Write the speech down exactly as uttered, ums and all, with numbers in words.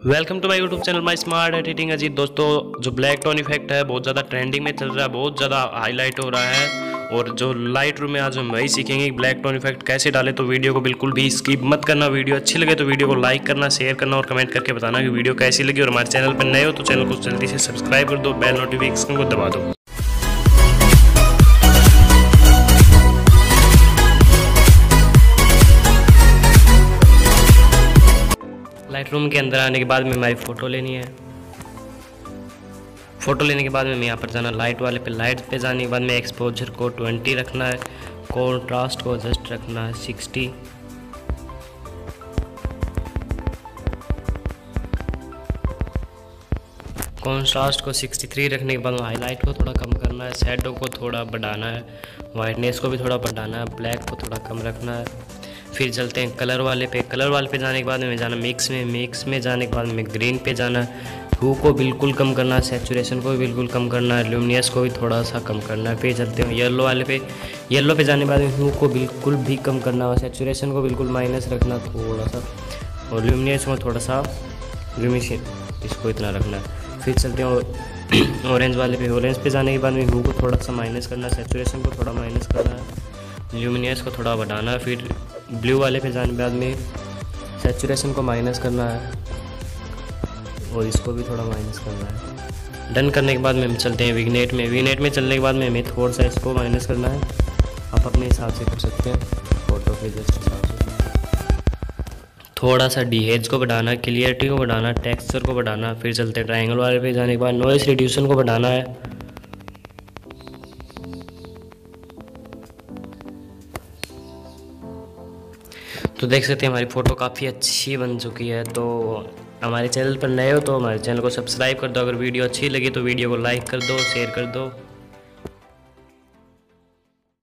Welcome to my YouTube channel my smart editing Ajit. दोस्तों, जो black tone effect है बहुत ज़्यादा ट्रेंडिंग में चल रहा है, बहुत ज़्यादा हाईलाइट हो रहा है। और जो लाइट रूम में आज हम वही सीखेंगे ब्लैक टोन इफेक्ट कैसे डालें। तो वीडियो को बिल्कुल भी स्किप मत करना। वीडियो अच्छी लगे तो वीडियो को लाइक करना, शेयर करना और कमेंट करके बताना कि वीडियो कैसी लगी। और हमारे चैनल पर नए हो तो चैनल को जल्दी से सब्सक्राइब कर दो, बेल नोटिफिकेशन को दबा दो। लाइट रूम के अंदर आने के बाद में हमारी फ़ोटो लेनी है। फ़ोटो लेने के बाद में यहाँ पर जाना लाइट वाले पे। लाइट पे जाने के बाद में एक्सपोजर को ट्वेंटी रखना है, कॉन्ट्रास्ट को एडजस्ट रखना है सिक्सटी, कॉन्ट्रास्ट को सिक्सटी थ्री रखने के बाद हाईलाइट को थोड़ा कम करना है, शैडो को थोड़ा बढ़ाना है, वाइटनेस को भी थोड़ा बढ़ाना है, ब्लैक को थोड़ा कम रखना है। फिर चलते हैं कलर वाले पे। कलर वाले पे जाने के बाद में जाना मिक्स में। मिक्स में जाने के बाद में ग्रीन पे जाना है। ह्यू को बिल्कुल कम करना है, सैचुरेशन को भी बिल्कुल कम करना है, ल्यूमिनियस को भी थोड़ा सा कम करना है। फिर चलते हैं येलो वाले पे। येलो पे जाने के बाद में ह्यू को बिल्कुल भी कम करना है, सैचुरेशन को बिल्कुल माइनस रखना थोड़ा सा, और ल्यूमिनियस को थोड़ा सा ल्यूमिनेशन इसको इतना रखना है। फिर चलते हैं ऑरेंज वाले पे। ऑरेंज पे जाने के बाद में ह्यू को थोड़ा सा माइनस करना है, सैचुरेशन को थोड़ा माइनस करना है, ल्यूमिनियस को थोड़ा बढ़ाना है। फिर ब्लू वाले पे जाने के बाद में सैचुरेशन को माइनस करना है और इसको भी थोड़ा माइनस करना है। डन करने के बाद में हम चलते हैं विग्नेट में। विग्नेट में चलने के बाद में हमें थोड़ा सा इसको माइनस करना है। आप अपने हिसाब से कर सकते हैं, फोटो के जस्ट हिसाब से। थोड़ा सा डीहेज को बढ़ाना, क्लियरिटी को बढ़ाना, टेक्सचर को बढ़ाना। फिर चलते हैं ट्रायंगल वाले पे जाने के बाद नॉइस रिड्यूसन को बढ़ाना है। तो देख सकते हैं हमारी फ़ोटो काफ़ी अच्छी बन चुकी है। तो हमारे चैनल पर नए हो तो हमारे चैनल को सब्सक्राइब कर दो। अगर वीडियो अच्छी लगी तो वीडियो को लाइक कर दो, शेयर कर दो।